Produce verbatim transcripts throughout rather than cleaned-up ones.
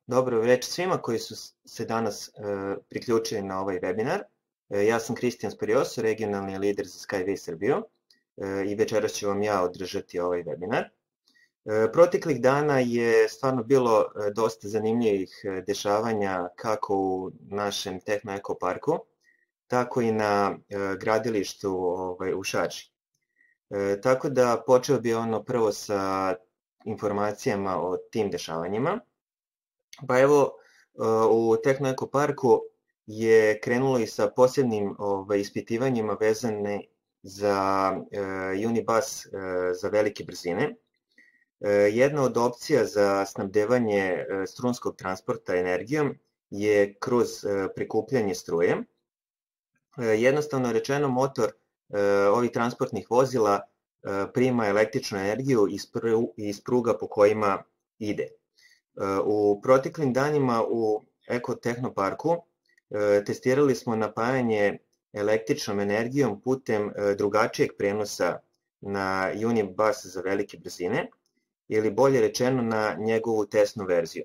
Dobro večer svima koji su se danas e, priključili na ovaj webinar. E, ja sam Kristijan Sparioso, regionalni lider za Skyway Srbiju e, i večeras ću vam ja održati ovaj webinar. E, proteklih dana je stvarno bilo e, dosta zanimljivih e, dešavanja kako u našem Tehno Eko Parku, tako i na e, gradilištu ovaj, u Šarži. E, tako da počeo bi ono prvo sa informacijama o tim dešavanjima. Pa evo, u Tehno Eko Parku je krenulo i sa posebnim ovaj, ispitivanjima vezane za e, Unibus e, za velike brzine. E, jedna od opcija za snabdevanje e, strunskog transporta energijom je kroz e, prikupljanje struje. E, jednostavno rečeno, motor e, ovih transportnih vozila e, prima električnu energiju iz, pru, iz pruga po kojima ide. U proteklim danima u Eko Tehno Parku testirali smo napajanje električnom energijom putem drugačijeg prenosa na Unibus za velike brzine, ili bolje rečeno na njegovu testnu verziju.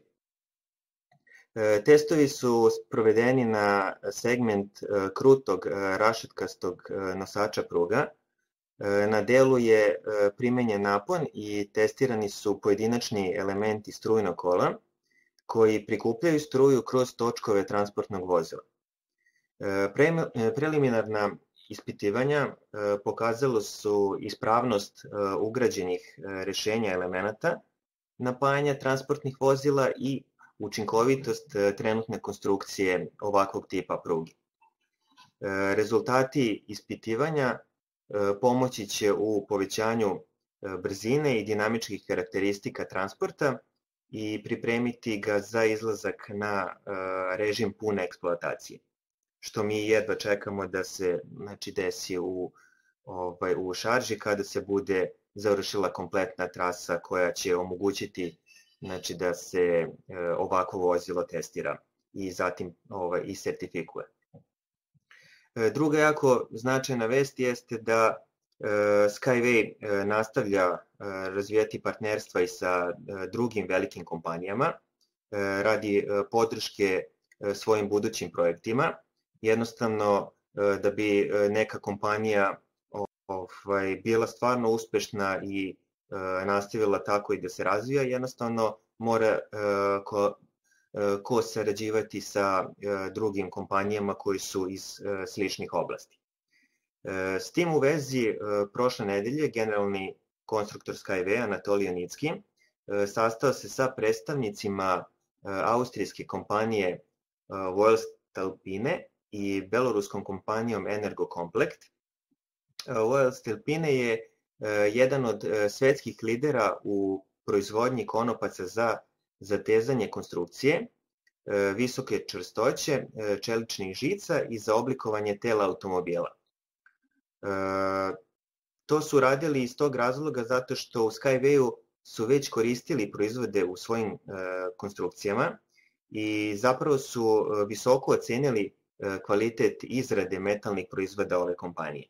Testovi su provedeni na segment krutog rašetkastog nosača pruga. Na delu je primenjen napon i testirani su pojedinačni elementi strujnog kola koji prikupljaju struju kroz točkove transportnog vozila. Preliminarna ispitivanja pokazalo su ispravnost ugrađenih rešenja elemenata napajanja transportnih vozila i učinkovitost trenutne konstrukcije ovakvog tipa pruge. Rezultati ispitivanja pomoći će u povećanju brzine i dinamičkih karakteristika transporta i pripremiti ga za izlazak na režim pune eksploatacije, što mi jedva čekamo da se znači, desi u, ovaj, u Šarži kada se bude završila kompletna trasa koja će omogućiti znači, da se ovako vozilo testira i zatim ovaj, i sertifikuje. Druga jako značajna vest jeste da Skyway nastavlja razvijati partnerstva i sa drugim velikim kompanijama radi podrške svojim budućim projektima. Jednostavno, da bi neka kompanija ovaj, bila stvarno uspešna i nastavila tako i da se razvija, jednostavno mora ko ko sarađivati sa drugim kompanijama koji su iz sličnih oblasti. S tim u vezi, prošle nedelje generalni konstruktor Skyway Anatolij Nicki sastao se sa predstavnicima austrijske kompanije Voestalpine i beloruskom kompanijom Energokomplekt. Voestalpine je jedan od svetskih lidera u proizvodnji konopaca za zatezanje konstrukcije, visoke čvrstoće, čeličnih žica i za oblikovanje tela automobila. To su radili iz tog razloga zato što u Skywayu su već koristili proizvode u svojim konstrukcijama i zapravo su visoko ocenili kvalitet izrade metalnih proizvoda ove kompanije.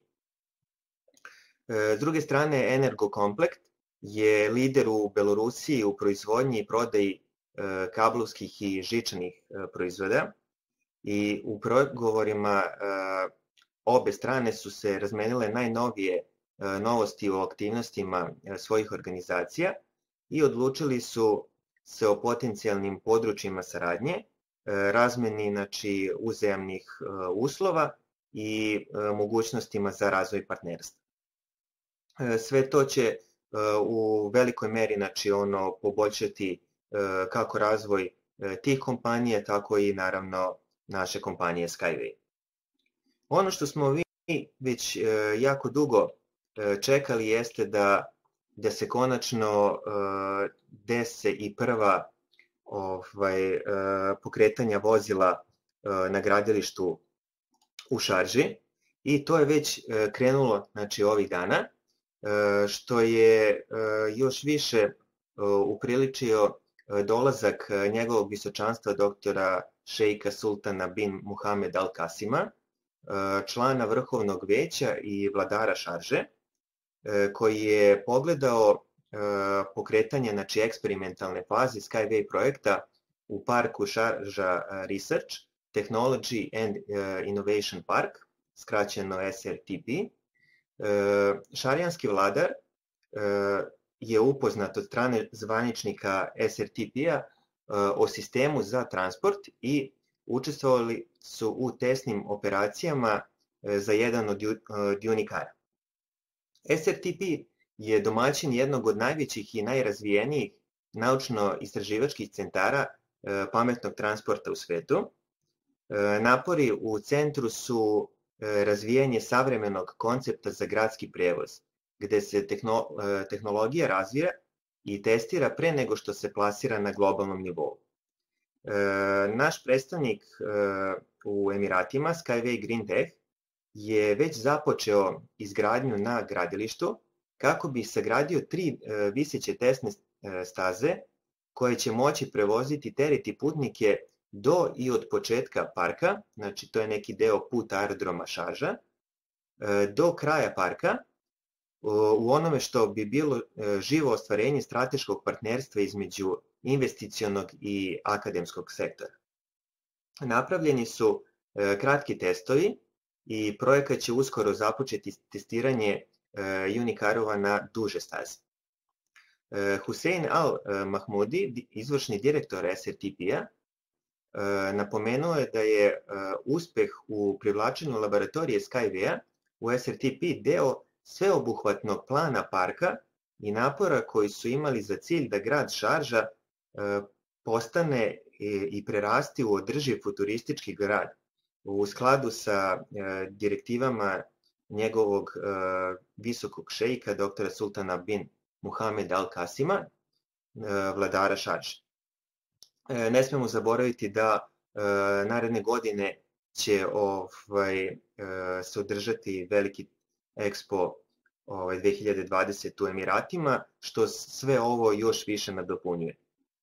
S druge strane, Energokomplekt je lider u Belorusiji u proizvodnji i prodaji kablovskih i žičanih proizvoda i u pregovorima obe strane su se razmenile najnovije novosti o aktivnostima svojih organizacija i odlučili su se o potencijalnim područjima saradnje, razmeni znači, uzajamnih uslova i mogućnostima za razvoj partnerstva. Sve to će u velikoj meri znači, ono, poboljšati kako razvoj tih kompanija, tako i naravno naše kompanije Skyway. Ono što smo vi već jako dugo čekali jeste da, da se konačno dese i prva ovaj, pokretanja vozila na gradilištu u Šarži i to je već krenulo znači, ovih dana, što je još više upriličio dolazak njegovog visočanstva doktora šejka Sultana bin Muhamed Al Kasima, člana Vrhovnog veća i vladara Šarže, koji je pogledao pokretanje znači, eksperimentalne faze Skyway projekta u parku Šarža Research, Technology and Innovation Park, skraćeno S R T P. Šarijanski vladar je upoznat od strane zvaničnika S R T P-a o sistemu za transport i učestvovali su u tesnim operacijama za jedan od dionikara. S R T P je domaćin jednog od najvećih i najrazvijenijih naučno-istraživačkih centara pametnog transporta u svetu. Napori u centru su razvijanje savremenog koncepta za gradski prevoz, gde se tehnologija razvija i testira pre nego što se plasira na globalnom nivou. Naš predstavnik u Emiratima, Skyway Green Tech, je već započeo izgradnju na gradilištu kako bi sagradio tri viseće testne staze koje će moći prevoziti teret i putnike do i od početka parka, znači to je neki deo puta aerodroma Šarža, do kraja parka, u onome što bi bilo živo ostvarenje strateškog partnerstva između investicionog i akademskog sektora. Napravljeni su kratki testovi i projekat će uskoro započeti testiranje Unicarova na duže staze. Hussein Al Mahmoudi, izvršni direktor S R T P-a, napomenuo je da je uspeh u privlačenju laboratorije Skyway-a u S R T P deo sveobuhvatnog plana parka i napora koji su imali za cilj da grad Šarža postane i prerasti u održiv futuristički grad u skladu sa direktivama njegovog visokog šejka doktora Sultana bin Muhamed Al Kasima, vladara Šarže. Ne smemo zaboraviti da naredne godine će ovaj, se održati veliki Expo ovaj, dve hiljade dvadesete u Emiratima, što sve ovo još više nadopunjuje.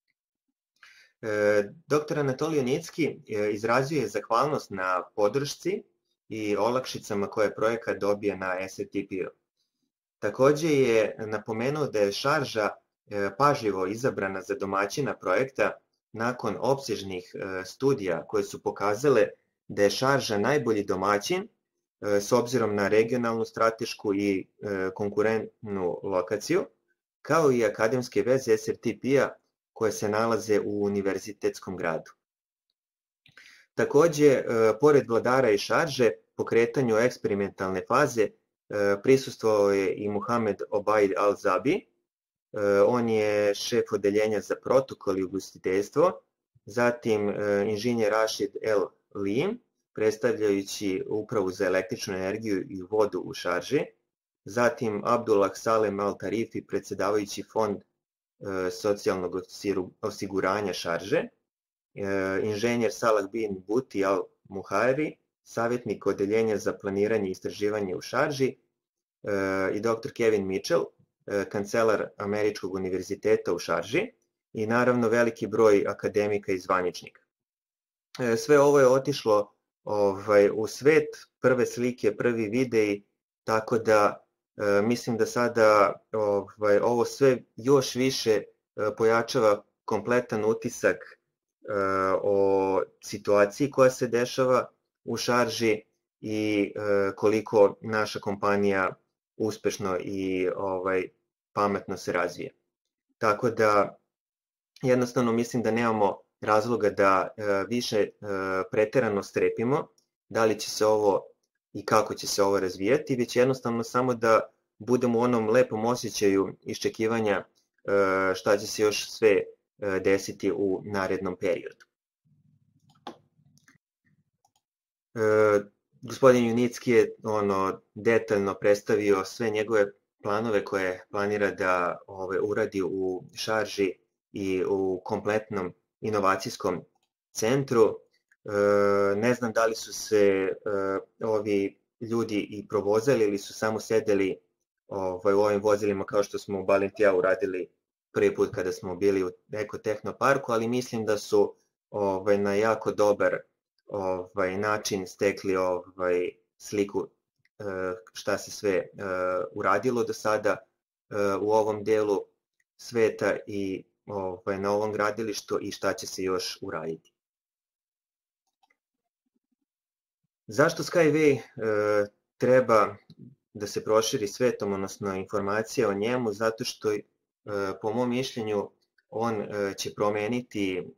Doktor Anatolij Unicki izrazio je zahvalnost na podršci i olakšicama koje projekat dobije na S R T P-u. Takođe je napomenuo da je Šarža pažljivo izabrana za domaćina projekta nakon opsežnih studija koje su pokazale da je Šarža najbolji domaćin s obzirom na regionalnu, stratešku i konkurentnu lokaciju, kao i akademske veze S R T P-a koje se nalaze u univerzitetskom gradu. Takođe, pored vladara i Šarže, pokretanju eksperimentalne faze prisustvovao je i Muhamed Obaid Al-Zabi. On je šef odeljenja za protokol i ugostiteljstvo, zatim inženjer Rashid El Lim, predstavljajući upravu za električnu energiju i vodu u Šarži, zatim Abdullah Salem Al-Tarifi, predsedavajući fond socijalnog osiguranja Šarže, inženjer Salah bin Buti Al-Muhari, savjetnik odeljenja za planiranje i istraživanje u Šarži, i doktor Kevin Mitchell, kancelar Američkog univerziteta u Šarži, i naravno veliki broj akademika i zvaničnika. Sve ovo je otišlo ovaj, u svet, prve slike, prvi videi, tako da mislim da sada ovaj, ovo sve još više pojačava kompletan utisak o situaciji koja se dešava u Šarži i koliko naša kompanija uspešno i ovaj, pametno se razvija. Tako da jednostavno mislim da nemamo razloga da više preterano strepimo da li će se ovo i kako će se ovo razvijati, već jednostavno samo da budemo u onom lepom osjećaju iščekivanja šta će se još sve desiti u narednom periodu. Gospodin Unicki je ono detaljno predstavio sve njegove planove koje planira da ove, uradi u Šarži i u kompletnom inovacijskom centru. Ne znam da li su se ovi ljudi i provozali ili su samo sedeli ovaj, u ovim vozilima kao što smo u Balintija uradili prvi put kada smo bili u Eko Tehnoparku, ali mislim da su ovaj, na jako dobar ovaj, način stekli ovaj, sliku šta se sve uradilo do sada u ovom delu sveta i ovaj, na ovom gradilištu i šta će se još uraditi. Zašto Skyway e, treba da se proširi svetom, odnosno informacija o njemu? Zato što, e, po mom mišljenju, on e, će promeniti e,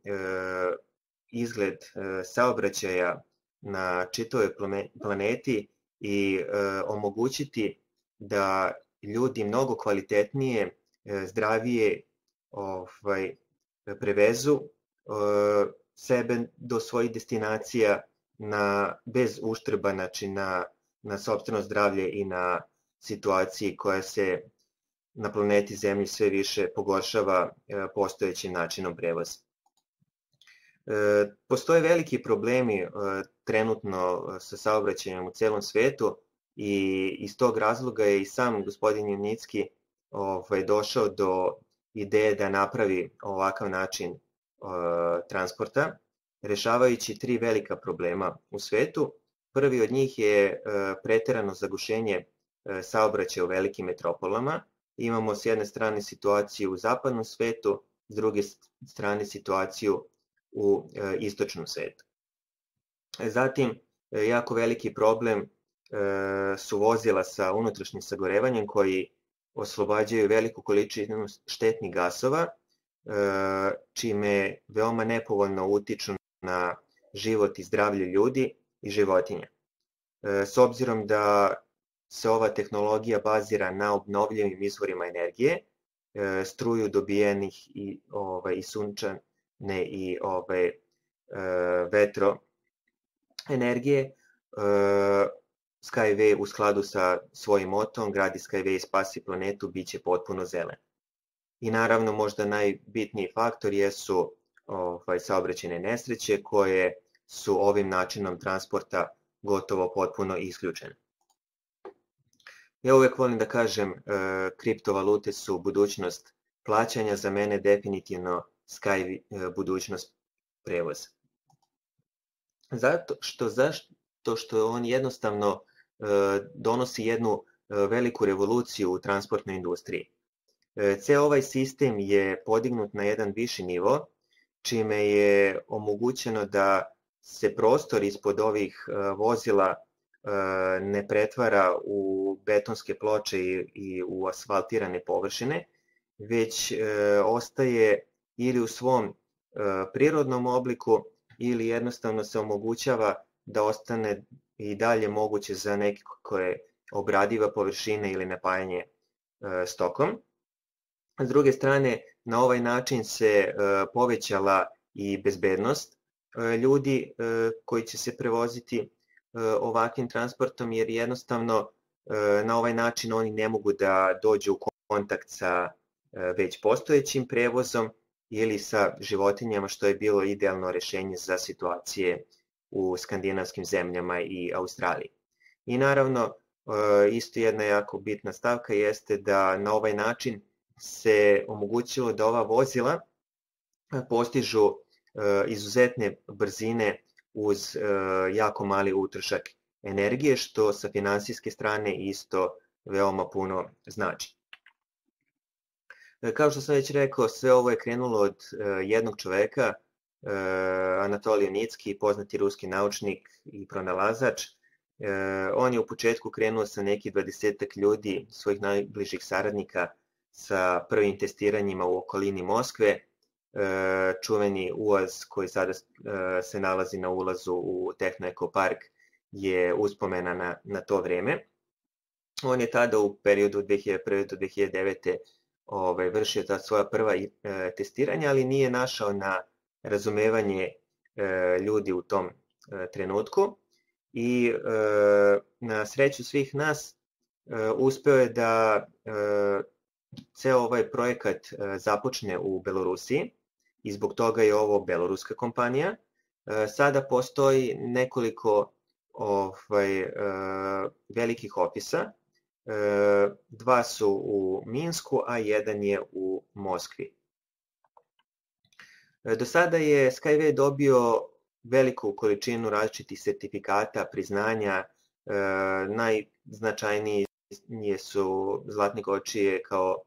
izgled e, saobraćaja na čitavoj planeti i e, omogućiti da ljudi mnogo kvalitetnije, e, zdravije ovaj, prevezu e, sebe do svojih destinacija na, bez uštrba, znači na, na sopstveno zdravlje i na situaciji koja se na planeti Zemlji sve više pogoršava e, postojećim načinom prevoza. E, postoje veliki problemi e, trenutno sa saobraćajem u celom svetu i iz tog razloga je i sam gospodin Junicki ovaj, došao do ideje da napravi ovakav način e, transporta, rešavajući tri velika problema u svetu. Prvi od njih je e, preterano zagušenje e, saobraćaja u velikim metropolama. Imamo s jedne strane situaciju u zapadnom svetu, s druge strane situaciju u e, istočnom svetu. Zatim, e, jako veliki problem e, su vozila sa unutrašnjim sagorevanjem koji oslobađaju veliku količinu štetnih gasova, e, čime veoma nepovoljno utiču na život i zdravlje ljudi i životinja. E, s obzirom da se ova tehnologija bazira na obnovljivim izvorima energije, e, struju dobijenih i, ovaj, i sunčane i ovaj, e, vetro energije, e, Skyway u skladu sa svojim motom gradi Skyway spasi planetu, bit će potpuno zelen. I naravno možda najbitniji faktor jesu ovaj, saobraćajne nesreće koje su ovim načinom transporta gotovo potpuno isključene. Ja uvek volim da kažem, e, kriptovalute su budućnost plaćanja, za mene definitivno Sky e, budućnost prevoza. Zato što, zašto što on jednostavno e, donosi jednu e, veliku revoluciju u transportnoj industriji. E, ceo ovaj sistem je podignut na jedan viši nivo, čime je omogućeno da se prostor ispod ovih e, vozila ne pretvara u betonske ploče i, i u asfaltirane površine, već e, ostaje ili u svom e, prirodnom obliku ili jednostavno se omogućava da ostane i dalje moguće za neke koje obradiva površine ili napajanje e, stokom. S druge strane, na ovaj način se e, povećala i bezbednost e, ljudi e, koji će se prevoziti ovakvim transportom, jer jednostavno na ovaj način oni ne mogu da dođu u kontakt sa već postojećim prevozom ili sa životinjama, što je bilo idealno rešenje za situacije u skandinavskim zemljama i Australiji. I naravno, isto jedna jako bitna stavka jeste da na ovaj način se omogućilo da ova vozila postižu izuzetne brzine uz e, jako mali utrošak energije, što sa finansijske strane isto veoma puno znači. E, kao što sam već rekao, sve ovo je krenulo od e, jednog čoveka, e, Anatolij Junicki, poznati ruski naučnik i pronalazač. E, on je u početku krenuo sa nekih dvadesetak ljudi, svojih najbližih saradnika, sa prvim testiranjima u okolini Moskve. Čuveni ulaz koji sada se nalazi na ulazu u Tehno-Eko park je uspomena na, na to vreme. On je tada u periodu od dve hiljade prve do dve hiljade devete ovaj, vršio ta svoja prva e, testiranja, ali nije našao na razumevanje e, ljudi u tom e, trenutku. I e, na sreću svih nas e, uspeo je da e, ceo ovaj projekat e, započne u Belorusiji. I zbog toga je ovo beloruska kompanija. Sada postoji nekoliko ovaj, velikih ofisa. Dva su u Minsku, a jedan je u Moskvi. Do sada je Skyway dobio veliku količinu različitih sertifikata, priznanja. Najznačajnije su Zlatne kočije kao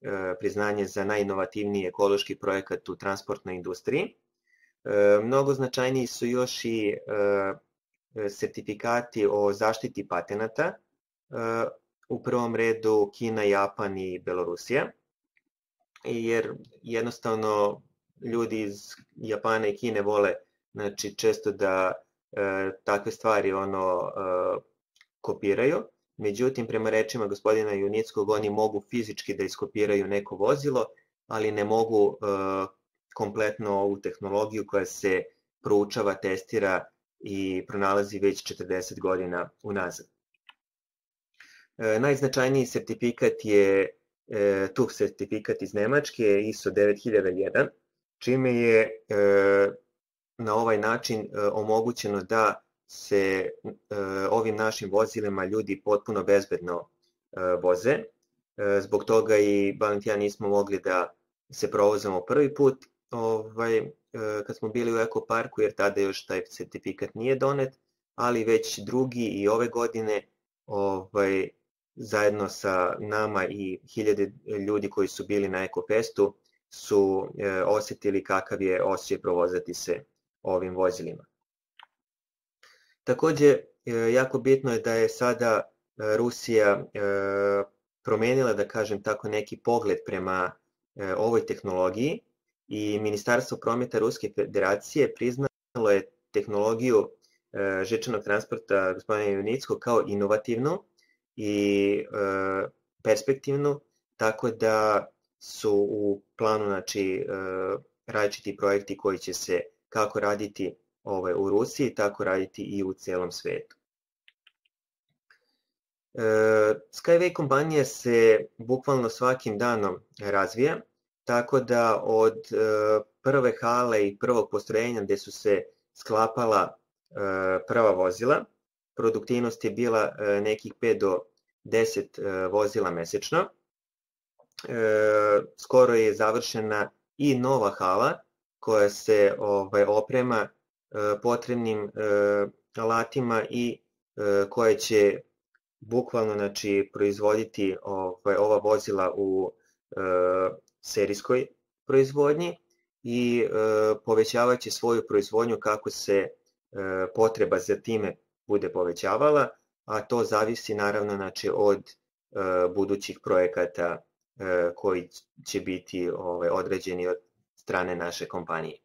priznanje za najinovativniji ekološki projekat u transportnoj industriji. Mnogo značajniji su još i sertifikati o zaštiti patenata, u prvom redu Kina, Japan i Belorusija, jer jednostavno ljudi iz Japana i Kine vole, znači, često da e, takve stvari ono e, kopiraju. Međutim, prema rečima gospodina Junickog, oni mogu fizički da iskopiraju neko vozilo, ali ne mogu e, kompletno ovu tehnologiju koja se proučava, testira i pronalazi već četrdeset godina unazad. E, najznačajniji sertifikat je e, T U F sertifikat iz Nemačke, I S O devet hiljada jedan, čime je e, na ovaj način e, omogućeno da se e, ovim našim vozilima ljudi potpuno bezbedno e, voze. E, zbog toga i Balint i ja nismo mogli da se provozamo prvi put ovaj, e, kad smo bili u Eko Parku, jer tada još taj sertifikat nije donet, ali već drugi i ove godine ovaj, zajedno sa nama i hiljade ljudi koji su bili na Eko Festu su e, osetili kakav je osjećaj provozati se ovim vozilima. Takođe, jako bitno je da je sada Rusija promenila, da kažem tako, neki pogled prema ovoj tehnologiji i Ministarstvo prometa Ruske federacije priznalo je tehnologiju žičanog transporta gospodina Junickog kao inovativnu i perspektivnu, tako da su u planu, znači, različiti projekti koji će se kako raditi ovaj, u Rusiji, tako raditi i u celom svetu. E, Skyway kompanija se bukvalno svakim danom razvija, tako da od e, prve hale i prvog postrojenja gde su se sklapala e, prva vozila, produktivnost je bila e, nekih pet do deset e, vozila mesečno. E, skoro je završena i nova hala koja se ovaj, oprema potrebnim alatima i koje će bukvalno, znači, proizvoditi ovaj, ova vozila u serijskoj proizvodnji i povećavaće svoju proizvodnju kako se potreba za time bude povećavala, a to zavisi naravno, znači, od budućih projekata koji će biti ovaj, određeni od strane naše kompanije.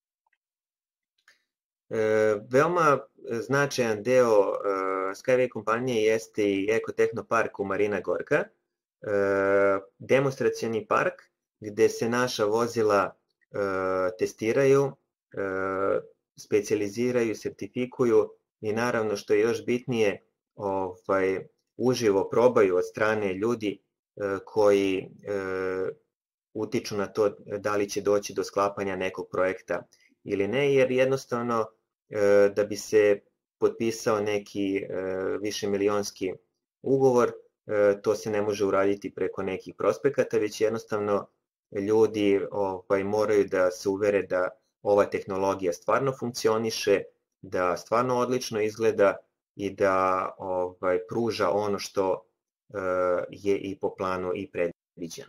E, veoma značajan deo e, Skyway kompanije jeste i Eko-Tehnopark u Marina Gorka, e, demonstracioni park gde se naša vozila e, testiraju, e, specijaliziraju, sertifikuju i naravno, što je još bitnije, ovaj, uživo probaju od strane ljudi e, koji e, utiču na to da li će doći do sklapanja nekog projekta ili ne, jer jednostavno da bi se potpisao neki višemilionski ugovor, to se ne može uraditi preko nekih prospekata, već jednostavno ljudi ovaj, moraju da se uvere da ova tehnologija stvarno funkcioniše, da stvarno odlično izgleda i da ovaj, pruža ono što je i po planu i predviđeno.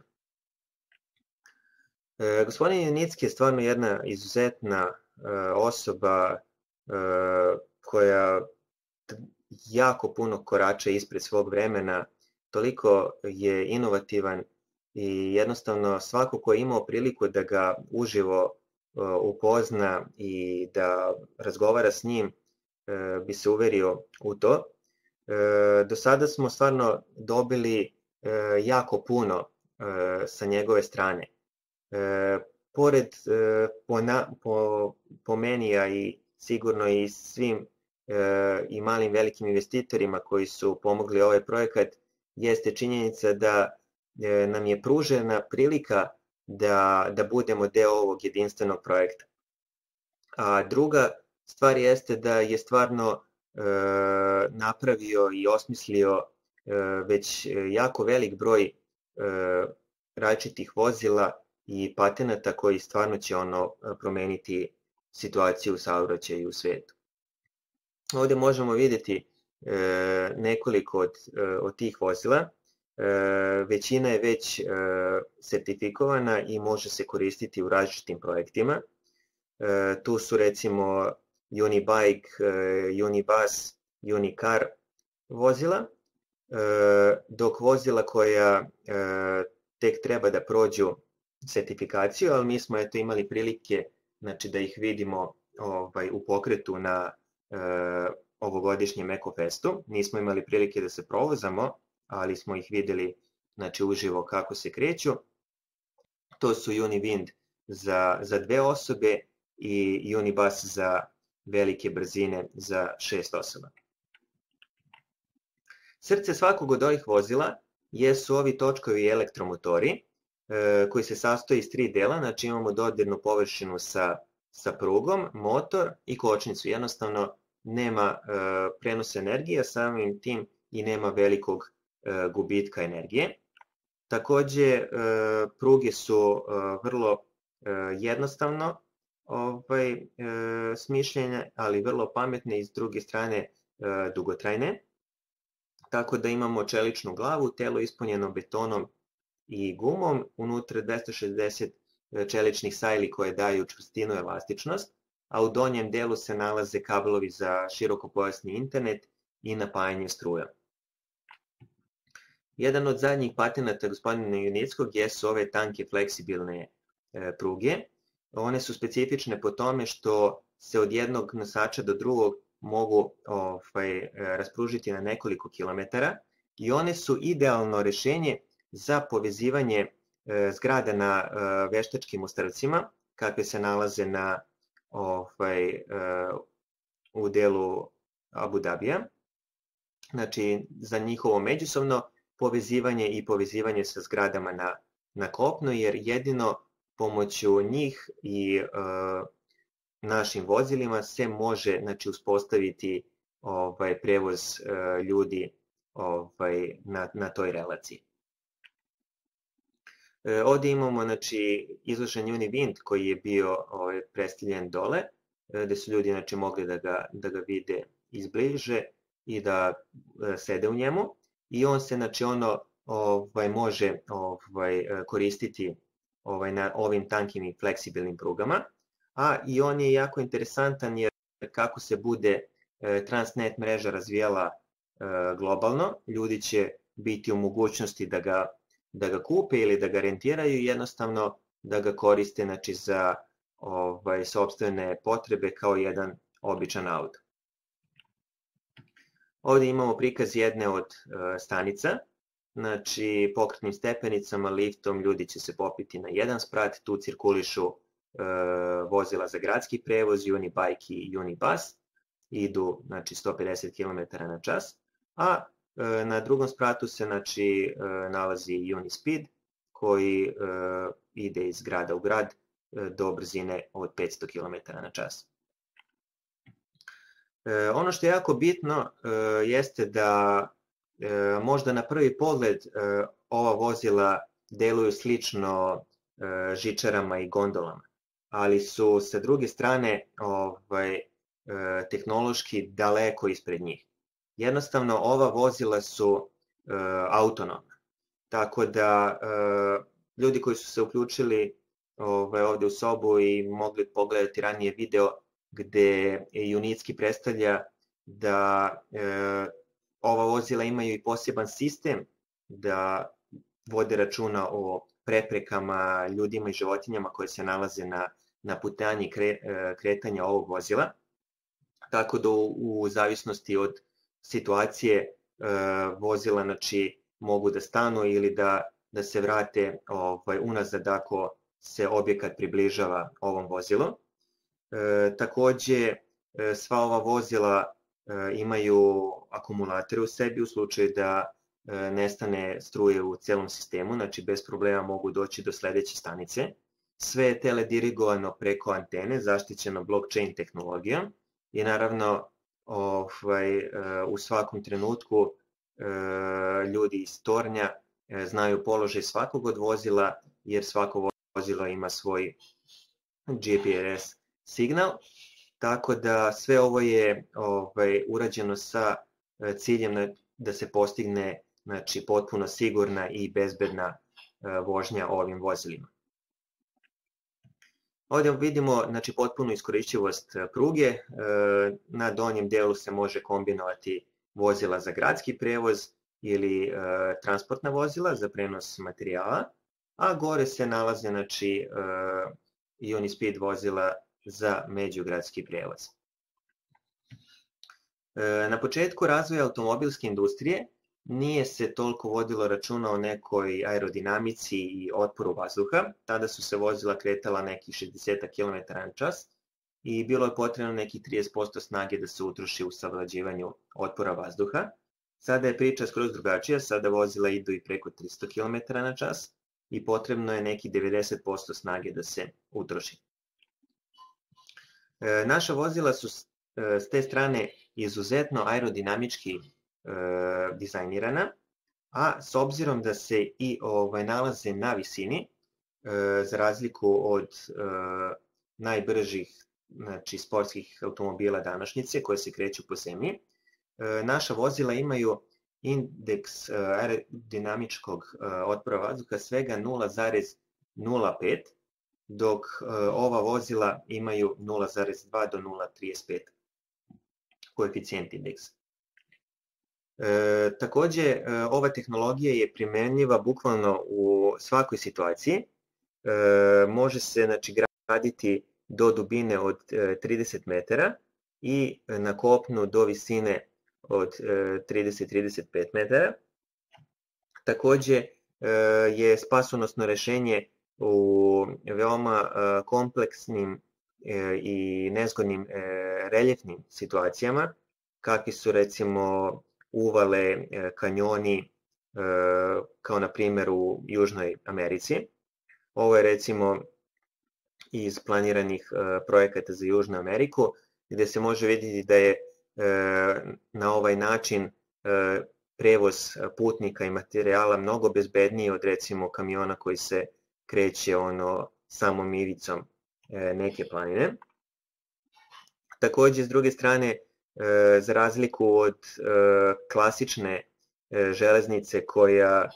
E, gospodin Junicki je stvarno jedna izuzetna e, osoba e, koja jako puno korača ispred svog vremena, toliko je inovativan i jednostavno svako ko je imao priliku da ga uživo e, upozna i da razgovara s njim e, bi se uverio u to. E, do sada smo stvarno dobili e, jako puno e, sa njegove strane. E, pored e, po, na, po, po meni, a i sigurno i svim e, i malim velikim investitorima koji su pomogli ovaj projekat, jeste činjenica da e, nam je pružena prilika da, da budemo deo ovog jedinstvenog projekta. A druga stvar jeste da je stvarno e, napravio i osmislio e, već jako velik broj e, različitih vozila i patenata koji stvarno će ono promeniti situaciju u saobraćaju u svetu. Ovde možemo vidjeti e, nekoliko od, od tih vozila. Većina je već sertifikovana i može se koristiti u različitim projektima. Tu su recimo Unibike, Unibus, Unicar vozila, dok vozila koja tek treba da prođu sertifikaciju, ali mi smo eto imali prilike znači, da ih vidimo ovaj, u pokretu na e, ovogodišnjem Ekofestu. Nismo imali prilike da se provozamo, ali smo ih videli znači, uživo kako se kreću. To su Univind za, za dve osobe i Unibus za velike brzine za šest osoba. Srce svakog od ovih vozila jesu ovi točkovi elektromotori, koji se sastoji iz tri dela, znači imamo dodirnu površinu sa, sa prugom, motor i kočnicu. Jednostavno nema e, prenosa energije, samim tim i nema velikog e, gubitka energije. Takođe, e, pruge su e, vrlo e, jednostavno ovaj, e, smišljene, ali vrlo pametne i s druge strane e, dugotrajne. Tako da imamo čeličnu glavu, telo ispunjeno betonom i gumom, unutra dvesta šezdeset čeličnih sajli koje daju čvrstinu i elastičnost, a u donjem delu se nalaze kablovi za širokopojasni internet i napajanje struja. Jedan od zadnjih patenata gospodina Junickog jesu ove tanke fleksibilne pruge. One su specifične po tome što se od jednog nosača do drugog mogu ovaj, raspružiti na nekoliko kilometara i one su idealno rešenje za povezivanje e, zgrada na e, veštačkim ostrvcima, kakve se nalaze na, ovaj, e, u delu Abu Dabija. Znači, za njihovo međusobno povezivanje i povezivanje sa zgradama na, na kopnu, jer jedino pomoću njih i e, našim vozilima se može znači, uspostaviti ovaj, prevoz e, ljudi ovaj, na, na toj relaciji. E, ovde imamo znači, izložen Univind koji je bio ovaj, predstavljen dole, e, gde su ljudi znači, mogli da ga, da ga vide izbliže i da e, sede u njemu. I on se znači, ono, ovaj, može ovaj, koristiti ovaj, na ovim tankim i fleksibilnim prugama. A i on je jako interesantan jer kako se bude e, Transnet mreža razvijala e, globalno, ljudi će biti u mogućnosti da ga da ga kupe ili da ga rentiraju i jednostavno da ga koriste znači, za ovaj, sopstvene potrebe kao jedan običan auto. Ovde imamo prikaz jedne od e, stanica, znači pokretnim stepenicama, liftom ljudi će se popiti na jedan sprat, tu cirkulišu e, vozila za gradski prevoz, Unibike i Unibus, idu znači, sto pedeset kilometara na čas, a na drugom spratu se znači, nalazi Unispeed koji ide iz grada u grad do brzine od petsto kilometara na čas. Ono što je jako bitno jeste da možda na prvi pogled ova vozila deluju slično žičarama i gondolama, ali su sa druge strane ovaj, tehnološki daleko ispred njih. Jednostavno, ova vozila su e, autonomna, tako da e, ljudi koji su se uključili ovaj, ovde u sobu i mogli pogledati ranije video gde Junicki predstavlja da e, ova vozila imaju i poseban sistem da vode računa o preprekama ljudima i životinjama koje se nalaze na, na putanji kre, kretanja ovog vozila, tako da u, u zavisnosti od situacije e, vozila znači, mogu da stanu ili da, da se vrate ovaj, unazad ako se objekat približava ovom vozilu. E, takođe, e, sva ova vozila e, imaju akumulatore u sebi u slučaju da e, nestane struje u celom sistemu, znači bez problema mogu doći do sledeće stanice. Sve je teledirigovano preko antene, zaštićeno blockchain tehnologijom i naravno Ovaj, u svakom trenutku ljudi iz tornja znaju položaj svakog od vozila jer svako vozilo ima svoj G P R S signal, tako da sve ovo je ovaj, urađeno sa ciljem da se postigne znači potpuno sigurna i bezbedna vožnja ovim vozilima. Ovdje vidimo znači, potpunu iskorišćivost pruge. Na donjem delu se može kombinovati vozila za gradski prevoz ili transportna vozila za prenos materijala, a gore se nalaze znači, Unispeed vozila za međugradski prevoz. Na početku razvoja automobilske industrije nije se toliko vodilo računa o nekoj aerodinamici i otporu vazduha. Tada su se vozila kretala nekih šezdeset kilometara na čas i bilo je potrebno nekih trideset posto snage da se utroši u savlađivanju otpora vazduha. Sada je priča skroz drugačija, sada vozila idu i preko tristo kilometara na čas i potrebno je nekih devedeset posto snage da se utroši. Naša vozila su s te strane izuzetno aerodinamički dizajnirana, a s obzirom da se i ovaj, nalaze na visini, za razliku od najbržih znači, sportskih automobila današnjice koje se kreću po zemlji, naša vozila imaju indeks aerodinamičkog otpora vazduha svega nula zarez nula pet, dok ova vozila imaju nula zarez dva do nula zarez trideset pet koeficijent indeksa. E, takođe, e, ova tehnologija je primenljiva bukvalno u svakoj situaciji. E, može se znači, graditi do dubine od e, trideset metara i na kopnu do visine od e, trideset do trideset pet metara. Takođe e, je spasonosno rešenje u veoma e, kompleksnim e, i nezgodnim e, reljefnim situacijama, kakvi su recimo uvale, kanjoni, kao na primjer u Južnoj Americi. Ovo je recimo iz planiranih projekata za Južnu Ameriku, gde se može vidjeti da je na ovaj način prevoz putnika i materijala mnogo bezbedniji od recimo kamiona koji se kreće ono samom ivicom neke planine. Takođe, s druge strane, za razliku od klasične železnice koja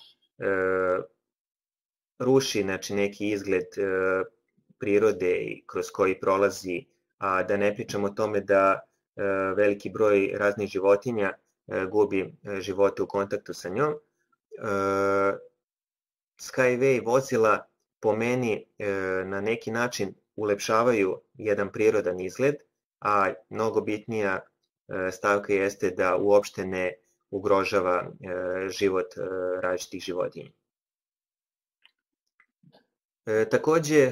ruši znači, neki izgled prirode kroz koji prolazi, a da ne pričamo o tome da veliki broj raznih životinja gubi živote u kontaktu sa njom, Skyway vozila po meni na neki način ulepšavaju jedan prirodan izgled, a mnogo bitnija stavka jeste da uopšte ne ugrožava život različitih životinja. Takođe,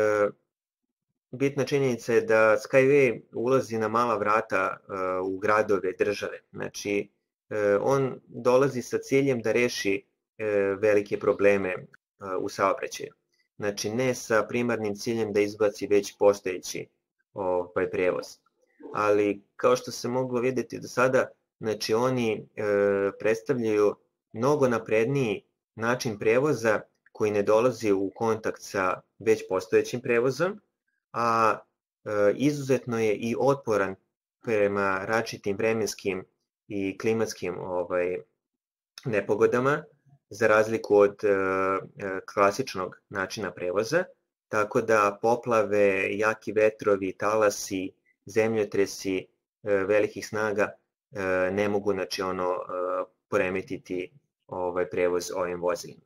bitna činjenica je da Skyway ulazi na mala vrata u gradove države. Znači, on dolazi sa ciljem da reši velike probleme u saobraćaju. Znači, ne sa primarnim ciljem da izbaci već postojeći ovaj prevoz. Ali kao što se moglo vidjeti do sada, znači oni e, predstavljaju mnogo napredniji način prevoza koji ne dolazi u kontakt sa već postojećim prevozom, a e, izuzetno je i otporan prema različitim vremenskim i klimatskim ovaj, nepogodama, za razliku od e, klasičnog načina prevoza, tako da poplave, jaki vetrovi, talasi, zemljotresi velikih snaga ne mogu znači, ono, poremetiti ovaj, prevoz ovim vozilima.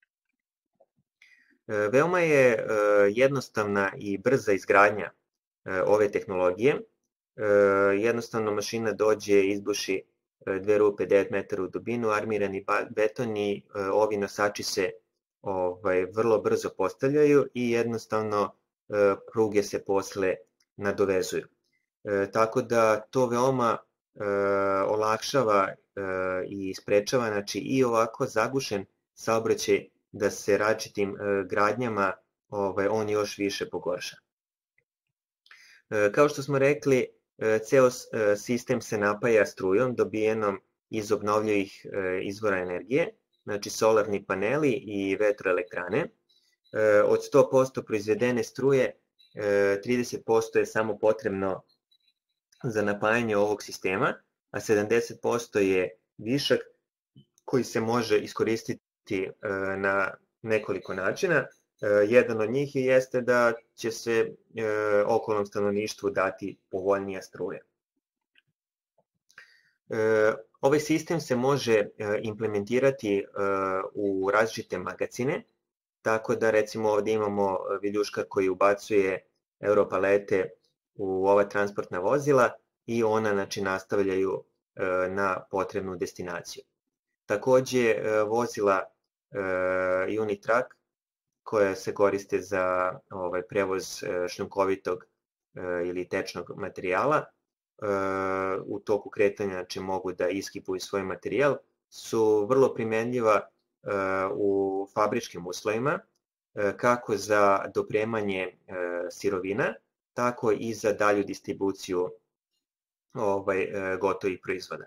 Veoma je jednostavna i brza izgradnja ove tehnologije. Jednostavno mašina dođe, izbuši dve rupe devet metara u dubinu, armirani beton i ovi nosači se ovaj, vrlo brzo postavljaju i jednostavno pruge se posle nadovezuju. E, tako da to veoma e, olakšava e, i sprečava znači, i ovako zagušen saobraćaj da se različitim e, gradnjama ovaj, on još više pogorša. E, kao što smo rekli, e, ceo e, sistem se napaja strujom dobijenom iz obnovljivih e, izvora energije, znači solarni paneli i vetroelektrane. E, od sto posto proizvedene struje, e, trideset posto je samo potrebno za napajanje ovog sistema, a sedamdeset posto je višak koji se može iskoristiti na nekoliko načina. Jedan od njih jeste da će se okolnom stanovništvu dati povoljnija struja. Ovaj sistem se može implementirati u različite magacine, tako da recimo ovdje imamo viljuškar koji ubacuje europalete u ova transportna vozila i ona znači, nastavljaju na potrebnu destinaciju. Takođe vozila Unitrack koja se koriste za ovaj, prevoz šljunkovitog ili tečnog materijala u toku kretanja znači, mogu da iskipuju svoj materijal, su vrlo primenljiva u fabričkim uslovima, kako za dopremanje sirovina, tako i za dalju distribuciju ovaj, gotovih proizvoda.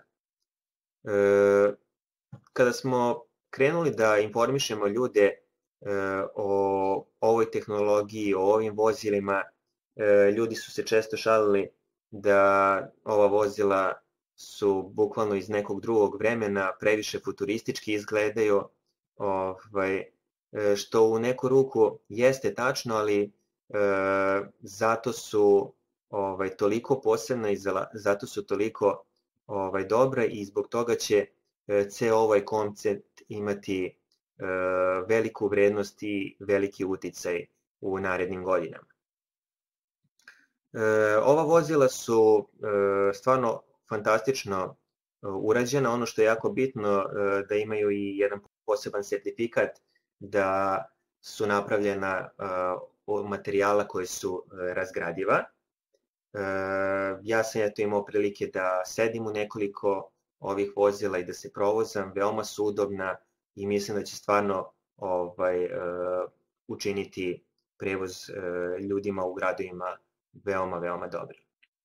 Kada smo krenuli da informišemo ljude o ovoj tehnologiji, o ovim vozilima, ljudi su se često šalili da ova vozila su bukvalno iz nekog drugog vremena, previše futuristički izgledaju, ovaj, što u neku ruku jeste tačno, ali e, zato su ovaj, toliko posebna i zato su toliko ovaj, dobra i zbog toga će e, ceo ovaj koncept imati e, veliku vrednost i veliki uticaj u narednim godinama. E, ova vozila su e, stvarno fantastično urađena. Ono što je jako bitno e, da imaju i jedan poseban sertifikat da su napravljena od materijala koji su razgradiva. Ja sam eto imao prilike da sedim u nekoliko ovih vozila i da se provozam, veoma su udobna i mislim da će stvarno ovaj, učiniti prevoz ljudima u gradovima veoma, veoma dobro.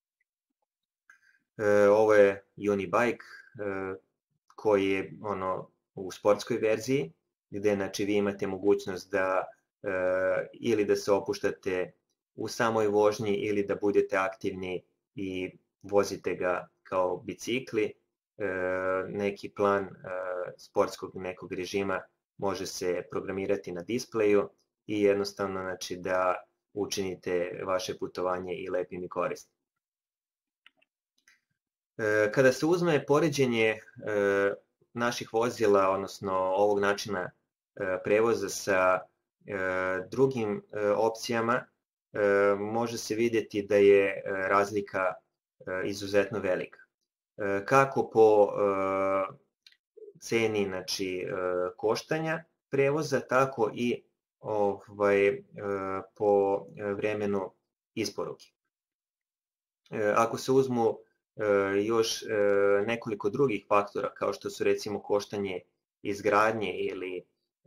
Ovo je Unibike koji je ono, u sportskoj verziji, gde znači, vi imate mogućnost da e, ili da se opuštate u samoj vožnji ili da budete aktivni i vozite ga kao bicikli. E, neki plan e, sportskog nekog režima može se programirati na displeju i jednostavno znači, da učinite vaše putovanje i lepim i korisnim. E, kada se uzme poređenje e, naših vozila, odnosno ovog načina prevoza sa drugim opcijama, može se vidjeti da je razlika izuzetno velika. Kako po ceni znači, koštanja prevoza, tako i ovaj, po vremenu isporuke. Ako se uzmu još nekoliko drugih faktora, kao što su recimo koštanje izgradnje ili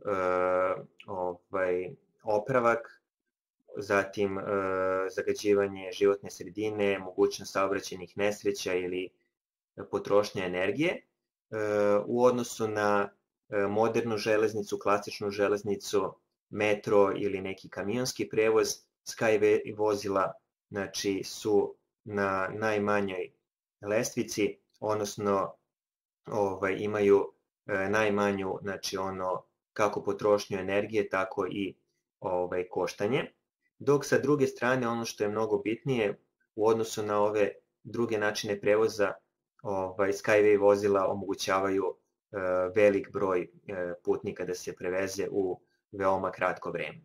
ovaj, opravak, zatim zagađivanje životne sredine, mogućnost saobraćajnih nesreća ili potrošnja energije, u odnosu na modernu železnicu, klasičnu železnicu, metro ili neki kamionski prevoz, Skyway vozila znači, su na najmanjoj lestvici, odnosno ovaj, imaju e, najmanju, znači ono, kako potrošnju energije, tako i ovaj, koštanje. Dok sa druge strane, ono što je mnogo bitnije, u odnosu na ove druge načine prevoza, ovaj, Skyway vozila omogućavaju e, velik broj e, putnika da se preveze u veoma kratko vreme.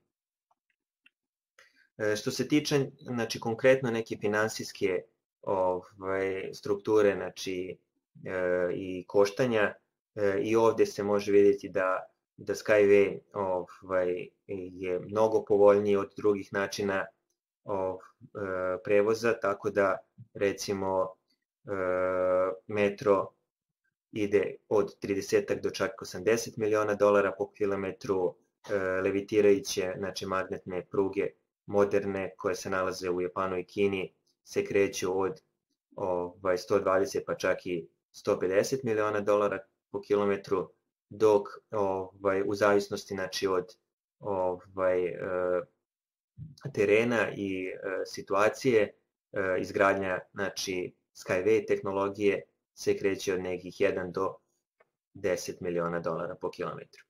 E, što se tiče, znači, konkretno neke finansijske ovaj, strukture, znači, e, i koštanja, e, i ovde se može vidjeti da, da Skyway ovaj, je mnogo povoljniji od drugih načina ovaj, e, prevoza, tako da recimo e, metro ide od trideset do čak osamdeset miliona dolara po kilometru, e, levitirajuće, znači magnetne pruge moderne koje se nalaze u Japanu i Kini se kreću od ovaj, sto dvadeset pa čak i sto pedeset miliona dolara po kilometru, dok ovaj, u zavisnosti znači, od ovaj, e, terena i e, situacije e, izgradnja znači, Skyway tehnologije se kreće od nekih jedan do deset miliona dolara po kilometru.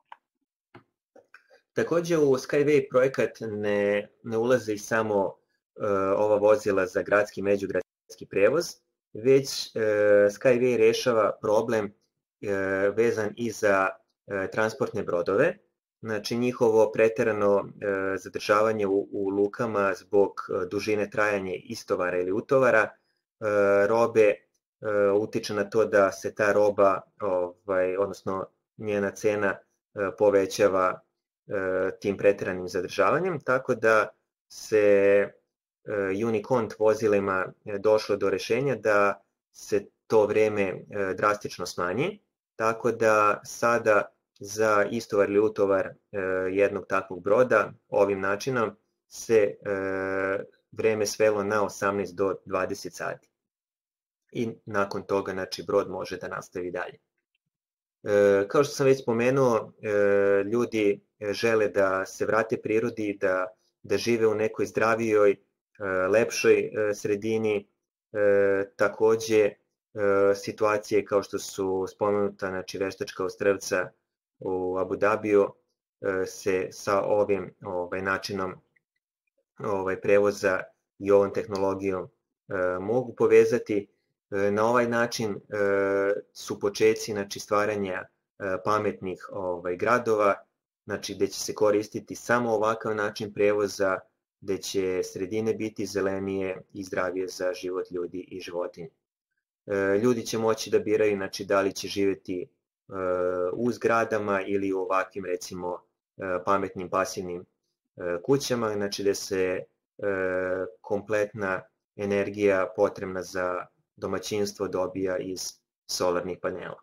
Takođe u Skyway projekat ne, ne ulaze i samo uh, ova vozila za gradski i međugradski prevoz, već uh, Skyway rešava problem uh, vezan i za uh, transportne brodove, znači njihovo preterano uh, zadržavanje u, u lukama zbog uh, dužine trajanja istovara ili utovara uh, robe uh, utiče na to da se ta roba, ovaj, odnosno njena cena uh, povećava tim preteranim zadržavanjem, tako da se Unicont vozilima došlo do rešenja da se to vreme drastično smanji, tako da sada za istovar ili utovar jednog takvog broda ovim načinom se vreme svelo na osamnaest do dvadeset sati. I nakon toga, znači, brod može da nastavi dalje. Kao što sam već spomenuo, ljudi žele da se vrate prirodi, da, da žive u nekoj zdravijoj, lepšoj sredini. Takođe, situacije kao što su spomenuta, znači veštačka ostrvca u Abu Dabiju se sa ovim ovaj, načinom ovaj, prevoza i ovom tehnologijom mogu povezati. Na ovaj način su počeci, znači, stvaranja pametnih ovaj, gradova, znači gde će se koristiti samo ovakav način prevoza, gde će sredine biti zelenije i zdravije za život ljudi i životinje. Ljudi će moći da biraju, znači, da li će živeti u zgradama ili u ovakvim, recimo, pametnim pasivnim kućama, znači gde se kompletna energija potrebna za domaćinstvo dobija iz solarnih panela.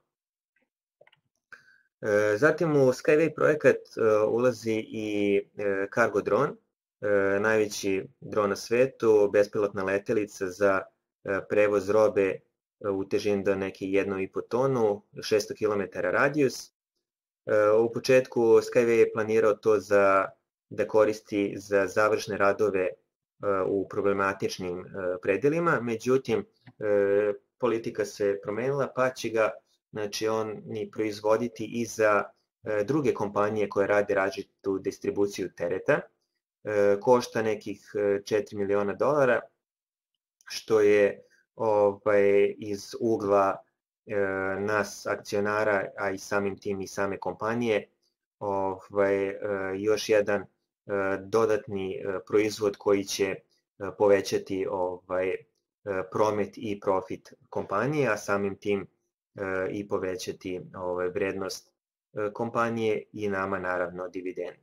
Zatim u Skyway projekat ulazi i Cargo dron, najveći dron na svetu, bespilotna letelica za prevoz robe u težini do neke jednu i po tonu, šesto kilometara radijus. U početku Skyway je planirao to za, da koristi za završne radove u problematičnim predelima, međutim politika se promenila pa će ga, znači, oni proizvoditi i za druge kompanije koje rade različitu distribuciju tereta. Košta nekih četiri miliona dolara, što je ovaj, iz ugla nas akcionara, a i samim tim i same kompanije, ovaj, još jedan dodatni proizvod koji će povećati ovaj, promet i profit kompanije, a samim tim i povećati ovaj, vrednost kompanije i nama naravno dividendu.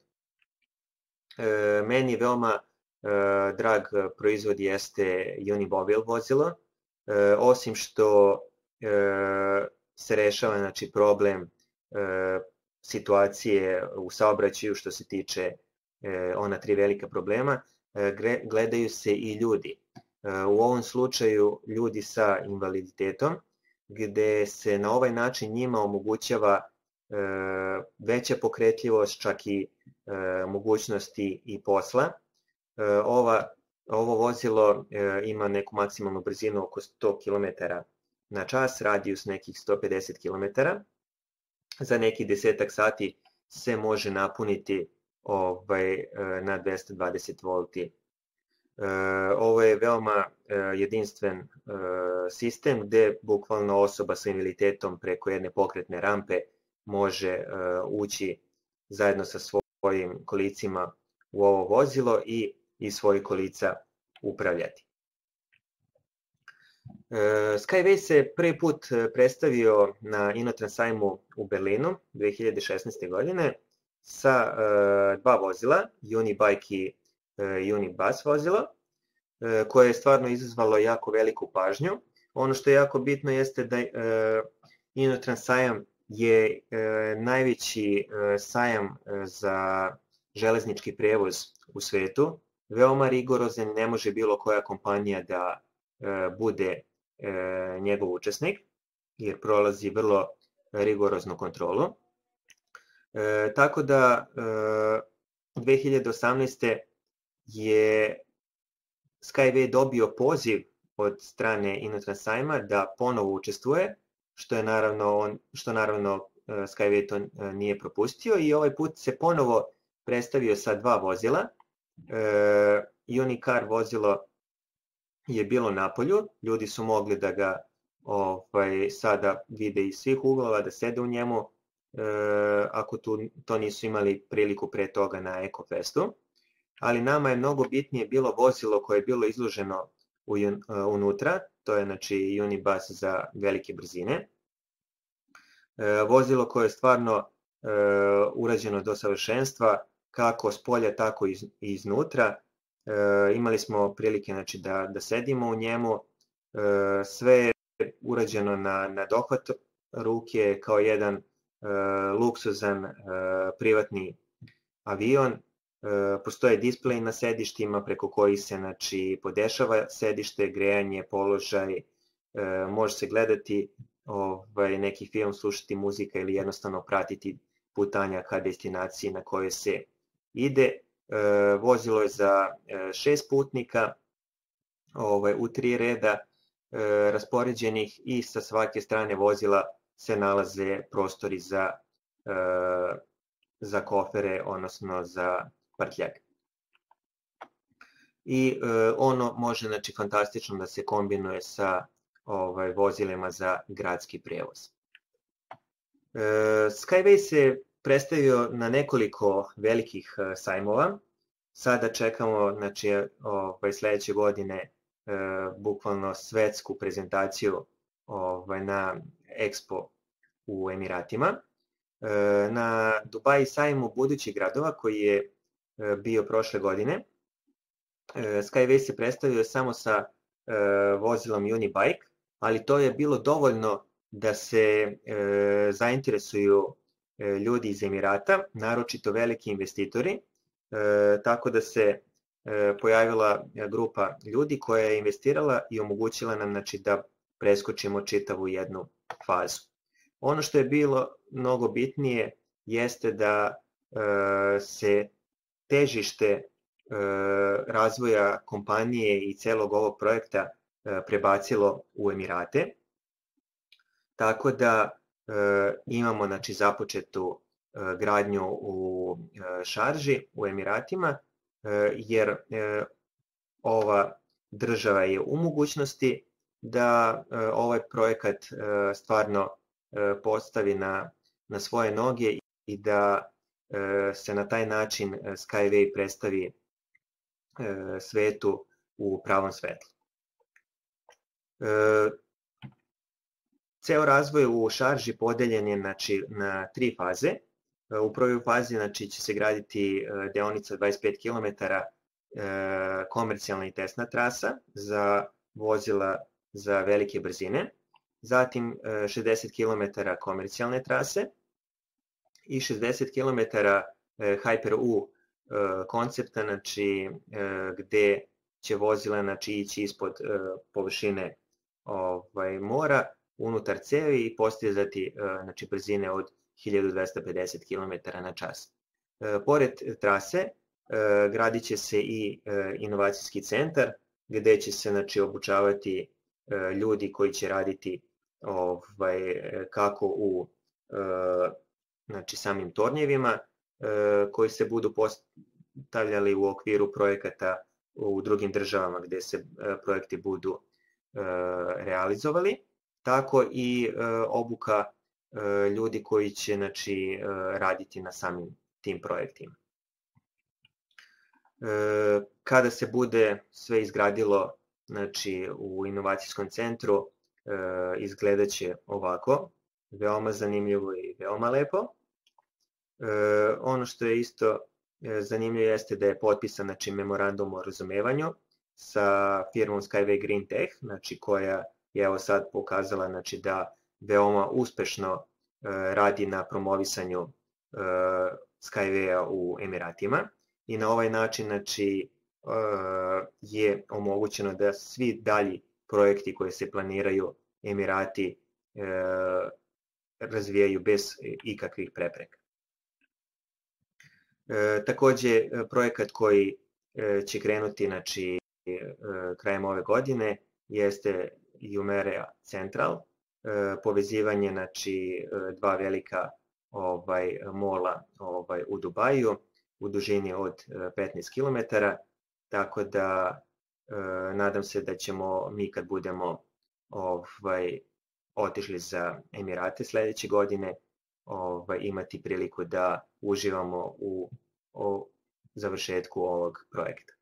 Meni veoma drag proizvod jeste Unimobil vozilo, osim što se rešava, znači, problem situacije u saobraćaju što se tiče ona tri velika problema, gledaju se i ljudi. U ovom slučaju ljudi sa invaliditetom, gde se na ovaj način njima omogućava veća pokretljivost, čak i mogućnosti i posla. Ova, ovo vozilo ima neku maksimalnu brzinu oko sto kilometara na čas, radijus nekih sto pedeset kilometara. Za neki desetak sati se može napuniti ovaj, na dvesta dvadeset volti. Ovo je veoma jedinstven sistem gde bukvalno osoba sa invaliditetom preko jedne pokretne rampe može ući zajedno sa svojim kolicima u ovo vozilo i iz svojih kolica upravljati. Skyway se prvi put predstavio na Innotrans-sajmu u Berlinu dve hiljade šesnaeste. godine sa dva vozila, Unibike i Unibus vozilo, koje je stvarno izazvalo jako veliku pažnju. Ono što je jako bitno jeste da Innotrans-sajam je najveći sajam za železnički prevoz u svetu, veoma rigorozan, ne može bilo koja kompanija da bude njegov učesnik, jer prolazi vrlo rigoroznu kontrolu. Tako da dve hiljade osamnaeste. je Skyway dobio poziv od strane Innotrans-sajma da ponovo učestvuje, što je naravno, on, što naravno Skyway to nije propustio i ovaj put se ponovo predstavio sa dva vozila. Unicar vozilo je bilo na polju, ljudi su mogli da ga ovaj, sada vide iz svih uglova, da sede u njemu, e, ako tu, to nisu imali priliku pre toga na Ekofestu. Ali nama je mnogo bitnije bilo vozilo koje je bilo izloženo u, unutra, to je znači Unibus za velike brzine. E, vozilo koje je stvarno e, urađeno do savršenstva, kako s polja, tako i iz, iznutra. E, imali smo prilike znači, da, da sedimo u njemu, e, sve je urađeno na, na dohvat ruke kao jedan e, luksuzan e, privatni avion. E, postoje displeji na sedištima preko kojih se znači, podešava sedište, grejanje, položaj, e, može se gledati ovaj, neki film, slušati muzika ili jednostavno pratiti putanja ka destinaciji na kojoj se ide. E, vozilo je za e, šest putnika ovaj, u tri reda e, raspoređenih i sa svake strane vozila se nalaze prostori za, e, za kofere, odnosno za prtljag. I e, ono može znači, fantastično da se kombinuje sa ovaj, vozilima za gradski prevoz. E, Skyway se predstavio na nekoliko velikih sajmova. Sada čekamo znači, ovaj, sledeće godine e, bukvalno svetsku prezentaciju ovaj, na Expo u Emiratima. E, na Dubai sajmu budućih gradova koji je e, bio prošle godine, e, Skyway se predstavio samo sa e, vozilom Unibike, ali to je bilo dovoljno da se e, zainteresuju ljudi iz Emirata, naročito veliki investitori, e, tako da se e, pojavila grupa ljudi koja je investirala i omogućila nam znači, da preskočimo čitavu jednu fazu. Ono što je bilo mnogo bitnije jeste da e, se težište e, razvoja kompanije i celog ovog projekta e, prebacilo u Emirate, tako da E, imamo znači, započetu e, gradnju u e, Šarži, u Emiratima, e, jer e, ova država je u mogućnosti da e, ovaj projekat e, stvarno e, postavi na, na svoje noge i da e, se na taj način Skyway predstavi e, svetu u pravom svetlu. E, Ceo razvoj u Šarži podeljen je znači, na tri faze. U prvoj fazi znači, će se graditi deonica dvadeset pet kilometara komercijalna i testna trasa za vozila za velike brzine, zatim šezdeset kilometara komercijalne trase i šezdeset kilometara Hyper-U koncepta, znači, gde će vozila znači, ići ispod površine ovaj, mora, unutar cevi i postizati znači, brzine od hiljadu dvesta pedeset kilometara na čas. Pored trase gradit će se i inovacijski centar gde će se znači, obučavati ljudi koji će raditi ovaj, kako u znači, samim tornjevima koji se budu postavljali u okviru projekata u drugim državama gde se projekti budu realizovali, tako i e, obuka e, ljudi koji će znači, e, raditi na samim tim projektima. E, kada se bude sve izgradilo znači, u inovacijskom centru, e, izgledat će ovako, veoma zanimljivo i veoma lepo. E, ono što je isto e, zanimljivo jeste da je potpisan znači, memorandum o razumevanju sa firmom Skyway Green Tech, znači, koja je evo sad pokazala znači, da veoma uspešno e, radi na promovisanju e, Skywaya u Emiratima i na ovaj način znači, e, je omogućeno da svi dalji projekti koji se planiraju Emirati e, razvijaju bez ikakvih prepreka. E, takođe, projekat koji e, će krenuti znači, e, krajem ove godine jeste Jumeirah Central, povezivanje znači, dva velika ovaj, mola ovaj, u Dubaju u dužini od petnaest kilometara, tako da nadam se da ćemo mi kad budemo ovaj, otišli za Emirate sledeće godine ovaj, imati priliku da uživamo u, u završetku ovog projekta.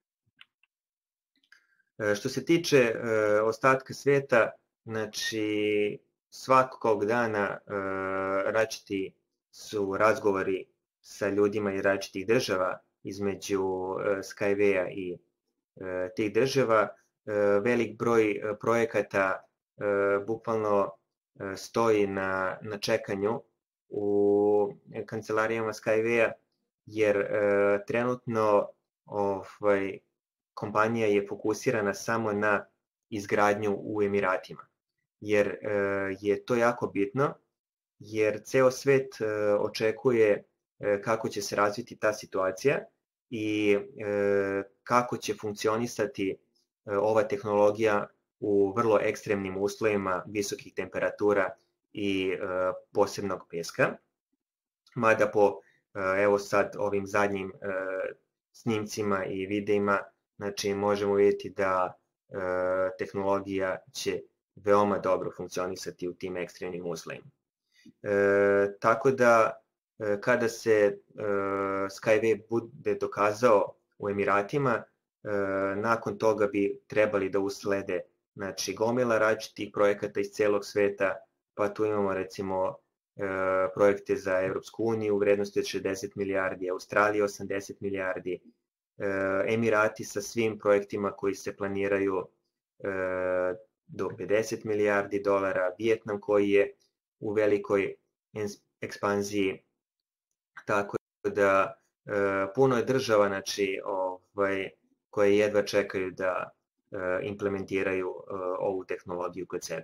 Što se tiče e, ostatka sveta, znači svakog dana e, različiti su razgovori sa ljudima iz različitih država između e, Skyway-a i e, tih država. E, velik broj projekata e, bukvalno e, stoji na, na čekanju u kancelarijama Skyway-a, jer e, trenutno ovaj, kompanija je fokusirana samo na izgradnju u Emiratima, jer e, je to jako bitno, jer ceo svet e, očekuje e, kako će se razviti ta situacija i e, kako će funkcionisati e, ova tehnologija u vrlo ekstremnim uslovima visokih temperatura i e, posebnog peska. Mada po e, evo sad ovim zadnjim e, snimcima i videima, znači možemo vidjeti da e, tehnologija će veoma dobro funkcionisati u tim ekstremnim uslovima. E, tako da e, kada se e, Skyway bude dokazao u Emiratima, e, nakon toga bi trebali da uslede znači, gomila različitih projekata iz celog sveta, pa tu imamo recimo e, projekte za Evropsku uniju u vrednosti od šezdeset milijardi, Australija osamdeset milijardi, Emirati sa svim projektima koji se planiraju do pedeset milijardi dolara, Vijetnam koji je u velikoj ekspanziji, tako da puno je država znači, ovaj, koje jedva čekaju da implementiraju ovu tehnologiju kod sebe.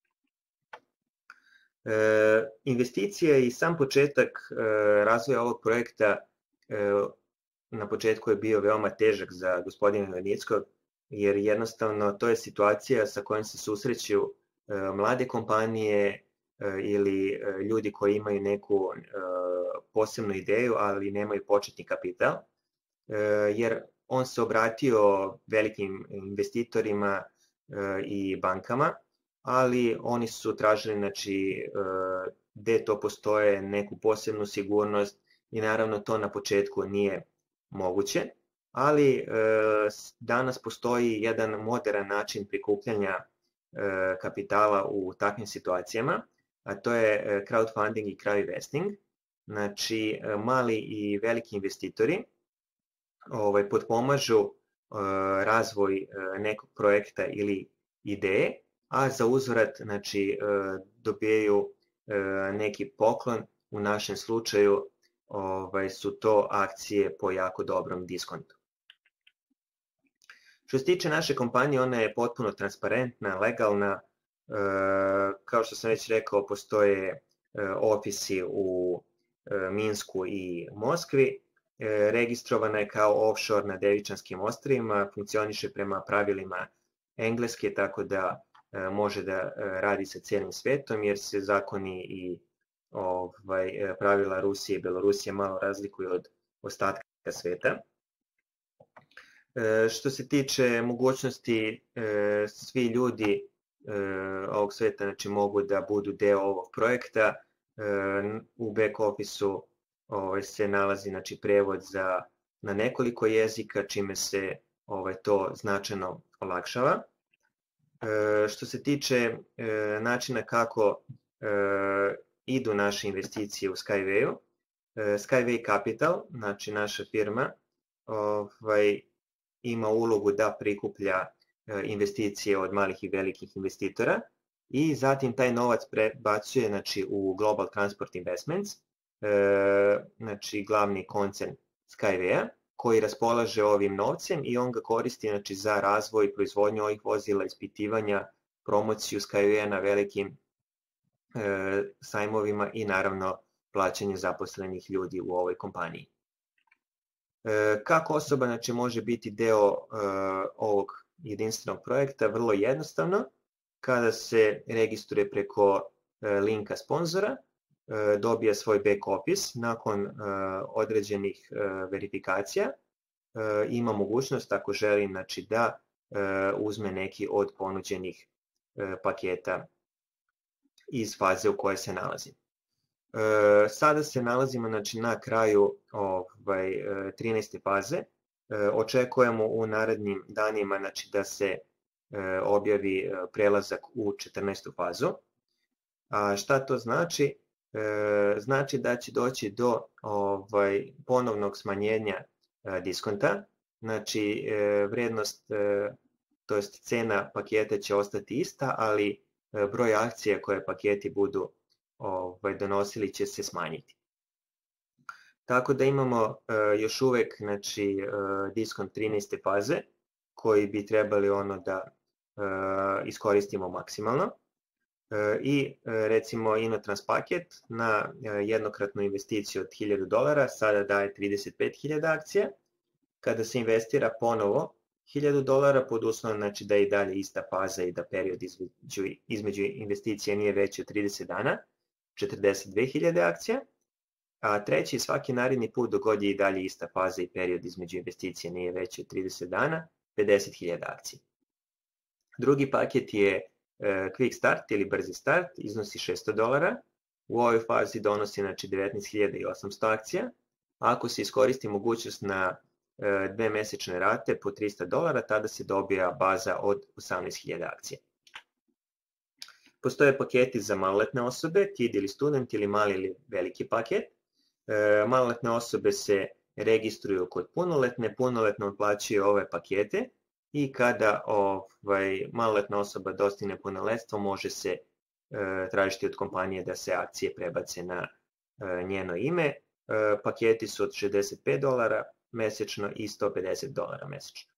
Investicije i sam početak razvoja ovog projekta na početku je bio veoma težak za gospodina Ivanickog, jer jednostavno to je situacija sa kojom se susreću mlade kompanije ili ljudi koji imaju neku posebnu ideju, ali nemaju početni kapital, jer on se obratio velikim investitorima i bankama, ali oni su tražili znači, gde to postoje neku posebnu sigurnost i naravno to na početku nije moguće, ali e, danas postoji jedan modern način prikupljanja e, kapitala u takvim situacijama, a to je crowdfunding i crowdinvesting. Znači, mali i veliki investitori ovaj, potpomažu e, razvoj e, nekog projekta ili ideje, a za uzvrat znači, e, dobijaju e, neki poklon, u našem slučaju Ovaj, su to akcije po jako dobrom diskontu. Što se tiče naše kompanije, ona je potpuno transparentna, legalna. E, kao što sam već rekao, postoje e, ofisi u e, Minsku i Moskvi. E, registrovana je kao offshore na Devičanskim ostrvima, funkcioniše prema pravilima engleske, tako da e, može da e, radi sa cijelim svetom, jer se zakoni i Ovaj, pravila Rusije i Belorusije malo razlikuju od ostatka sveta. E, što se tiče mogućnosti, e, svi ljudi e, ovog sveta znači, mogu da budu deo ovog projekta. E, u back office-u ovaj, se nalazi znači, prevod za, na nekoliko jezika, čime se ovaj, to značajno olakšava. E, što se tiče e, načina kako e, idu naše investicije u Skyway-u. Skyway Capital, znači naša firma, ovaj, ima ulogu da prikuplja investicije od malih i velikih investitora i zatim taj novac prebacuje znači, u Global Transport Investments, znači glavni koncern Skyway-a, koji raspolaže ovim novcem i on ga koristi znači, za razvoj i proizvodnju ovih vozila, ispitivanja, promociju Skyway-a na velikim sajmovima i naravno plaćanje zaposlenih ljudi u ovoj kompaniji. Kako osoba znači, može biti deo ovog jedinstvenog projekta? Vrlo jednostavno. kada se registruje preko linka sponzora, dobija svoj back office nakon određenih verifikacija, ima mogućnost ako želi znači, da uzme neki od ponuđenih paketa iz faze u kojoj se nalazi. Sada se nalazimo znači, na kraju ovaj, trinaeste faze. Očekujemo u narednim danima znači, da se objavi prelazak u četrnaestu fazu. A šta to znači? Znači da će doći do ovaj, ponovnog smanjenja diskonta. Znači vrednost, to jest cena paketa će ostati ista, ali broj akcija koje paketi budu ovaj, donosili će se smanjiti. Tako da imamo još uvek znači, diskont trinaeste faze koji bi trebali ono da iskoristimo maksimalno. I recimo Inotrans paket na jednokratnu investiciju od hiljadu dolara sada daje trideset pet hiljada akcija. Kada se investira ponovo hiljadu dolara pod uslovom znači, da je i dalje ista faza i da period između, između investicije nije veći od trideset dana, četrdeset dve hiljade akcija. A treći, svaki naredni put dok god je i dalje ista faza i period između investicije nije veći od trideset dana, pedeset hiljada akcija. Drugi paket je Quick Start ili brzi start, iznosi šesto dolara. U ovoj fazi donosi znači, devetnaest hiljada osamsto akcija. Ako se iskoristi mogućnost na dve mesečne rate po trista dolara, tada se dobija baza od osamnaest hiljada akcija. Postoje paketi za maloletne osobe, kid ili student ili mali ili veliki paket. Maloletne osobe se registruju kod punoletne, punoletne otplaćuju ove pakete i kada ovaj, maloletna osoba dostigne punoletstvo može se e, tražiti od kompanije da se akcije prebace na e, njeno ime. E, paketi su od šezdeset pet dolara mesečno i sto pedeset dolara mesečno.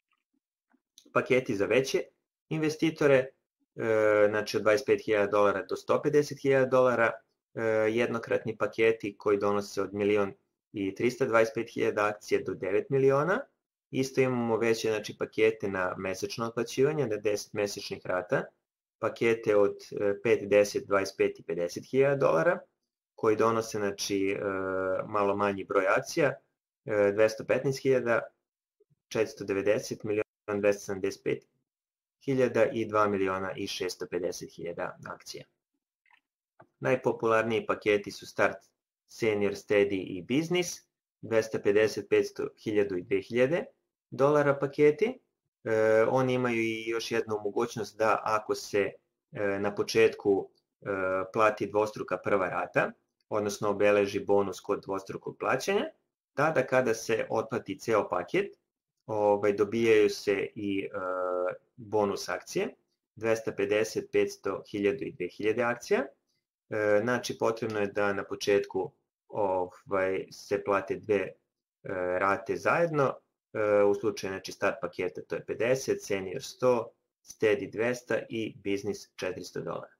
Paketi za veće investitore, e, znači od dvadeset pet hiljada dolara do sto pedeset hiljada dolara, e, jednokratni paketi koji donose od milion i trista dvadeset pet hiljada akcije do devet miliona. Isto imamo veće znači, pakete na mesečno otplaćivanje, na deset mesečnih rata, pakete od pet, deset, dvadeset pet i pedeset hiljada dolara, koji donose znači, malo manji broj akcija, dvesta petnaest hiljada, četiristo devedeset miliona, dvesta sedamdeset pet hiljada i dva miliona i šesto pedeset hiljada akcija. Najpopularniji paketi su Start, Senior, Steady i Business, dvesta pedeset, petsto, hiljadu i dve hiljade dolara paketi. E, oni imaju i još jednu mogućnost da ako se e, na početku e, plati dvostruka prva rata, odnosno obeleži bonus kod dvostrukog plaćanja, tada kada se otplati ceo paket, ovaj, dobijaju se i e, bonus akcije, dvesta pedeset, petsto, hiljadu i dve hiljade akcija. E, znači potrebno je da na početku ovaj, se plate dve e, rate zajedno, e, u slučaju znači, start paketa to je pedeset, senior sto, steady dvesta i business četiristo dolara.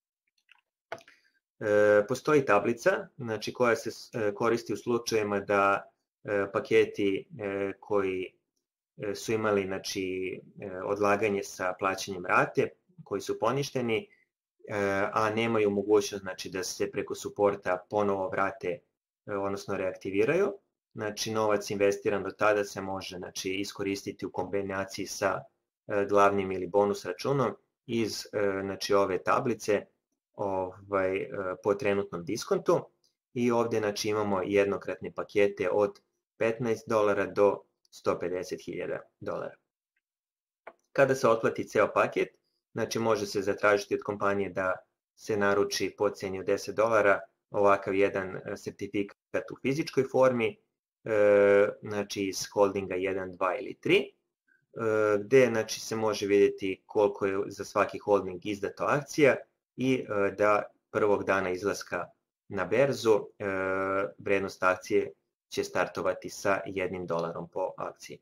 E, postoji tablica znači, koja se e, koristi u slučajima da e, paketi e, koji e, su imali znači, e, odlaganje sa plaćanjem rate, koji su poništeni, a nemaju mogućnost znači, da se preko suporta ponovo vrate, odnosno reaktiviraju. Znači, novac investiran do tada se može znači, iskoristiti u kombinaciji sa glavnim ili bonus računom iz znači, ove tablice ovaj, po trenutnom diskontu. I ovdje znači, imamo jednokratne pakete od petnaest dolara do sto pedeset hiljada dolara. Kada se otplati ceo paket, znači može se zatražiti od kompanije da se naruči po ceni od deset dolara ovakav jedan sertifikat u fizičkoj formi, znači iz holdinga jedan, dva ili tri, gde znači, se može vidjeti koliko je za svaki holding izdato akcija i da prvog dana izlaska na berzu vrednost akcije će startovati sa jednim dolarom po akciji.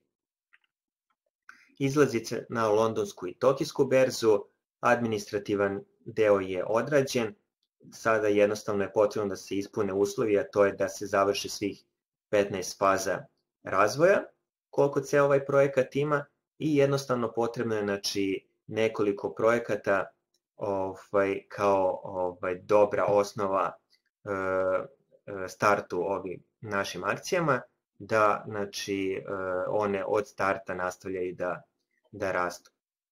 Izlazice na londonsku i tokijsku berzu, administrativan deo je odrađen, sada jednostavno je potrebno da se ispune uslovi, a to je da se završi svih petnaest faza razvoja, koliko ceo ovaj projekat ima i jednostavno potrebno je znači, nekoliko projekata ovaj, kao ovaj, dobra osnova e, startu ovim našim akcijama, da znači, e, one od starta nastavljaju da, da rastu.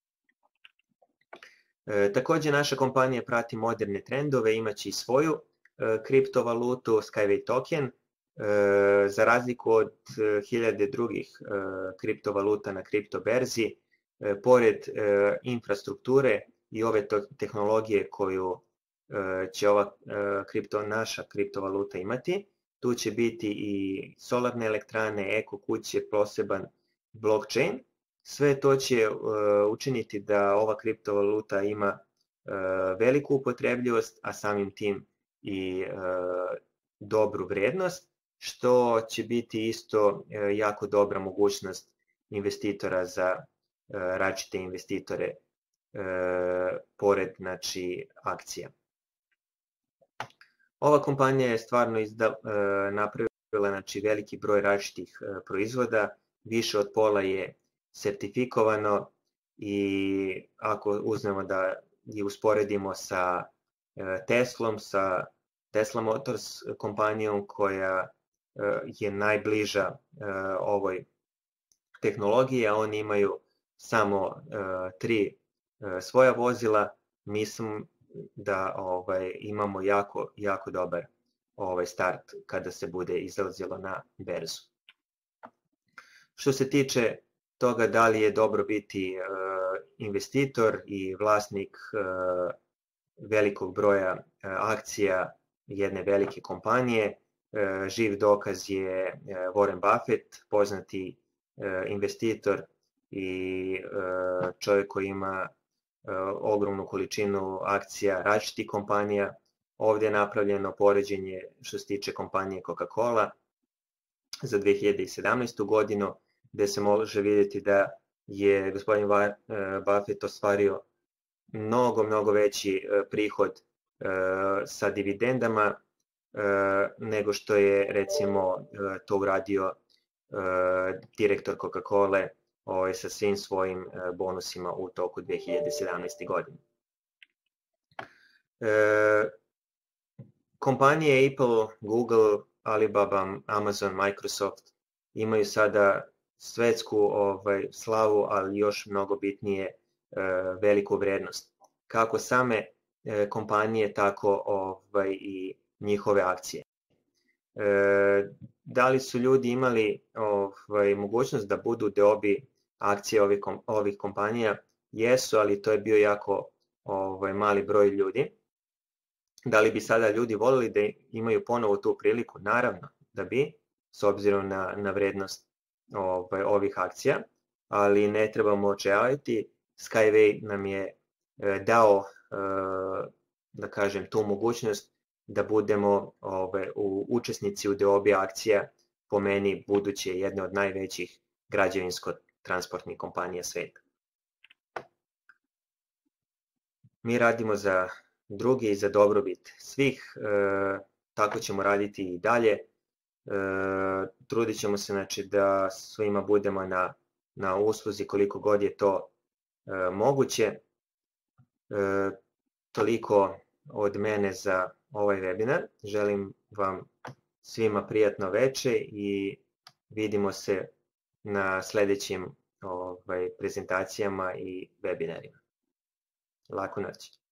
E, također naša kompanija prati moderne trendove, imaće i svoju e, kriptovalutu Skyway token, e, za razliku od e, hiljade drugih e, kriptovaluta na kripto berzi, e, pored e, infrastrukture i ove tehnologije koju e, će ova e, kripto, naša kriptovaluta imati, tu će biti i solarne elektrane, eko kuće, poseban blockchain. Sve to će uh, učiniti da ova kriptovaluta ima uh, veliku upotrebljivost, a samim tim i uh, dobru vrednost, što će biti isto uh, jako dobra mogućnost investitora za uh, različite investitore uh, pored znači, akcija. Ova kompanija je stvarno izda, uh, napravila znači, veliki broj različitih uh, proizvoda, više od pola je sertifikovano i ako uzmemo da je usporedimo sa Teslom, sa Tesla Motors kompanijom koja je najbliža ovoj tehnologiji, a oni imaju samo tri svoja vozila, mislim da ovaj, imamo jako, jako dobar ovaj, start kada se bude izlazilo na berzu. Što se tiče toga da li je dobro biti uh, investitor i vlasnik uh, velikog broja uh, akcija jedne velike kompanije. Uh, živ dokaz je uh, Warren Buffett, poznati uh, investitor i uh, čovjek koji ima uh, ogromnu količinu akcija različitih kompanija. Ovdje je napravljeno poređenje što se tiče kompanije Coca-Cola za dve hiljade sedamnaestu godinu, gdje se može vidjeti da je gospodin Buffett ostvario mnogo, mnogo veći prihod sa dividendama nego što je recimo to uradio direktor Coca-Cola sa svim svojim bonusima u toku dve hiljade sedamnaeste. godine. Kompanije Apple, Google, Alibaba, Amazon, Microsoft imaju sada svetsku ovaj, slavu, ali još mnogo bitnije e, veliku vrednost. Kako same e, kompanije, tako ovaj, i njihove akcije. E, da li su ljudi imali ovaj, mogućnost da budu deobi akcije ovih, ovih kompanija? Jesu, ali to je bio jako ovaj, mali broj ljudi. Da li bi sada ljudi volili da imaju ponovo tu priliku? Naravno da bi, s obzirom na, na vrednost ovaj, ovih akcija, ali ne trebamo očajavati. Skyway nam je e, dao, e, da kažem, tu mogućnost da budemo ovaj, u, učesnici u deobi akcija, po meni buduće jedne od najvećih građevinsko-transportnih kompanija sveta. Mi radimo za druge i za dobrobit svih, e, tako ćemo raditi i dalje. E, trudit ćemo se znači, da svima budemo na, na usluzi koliko god je to e, moguće. E, toliko od mene za ovaj webinar. Želim vam svima prijatno veče i vidimo se na sljedećim ovaj, prezentacijama i webinarima. Laku noć.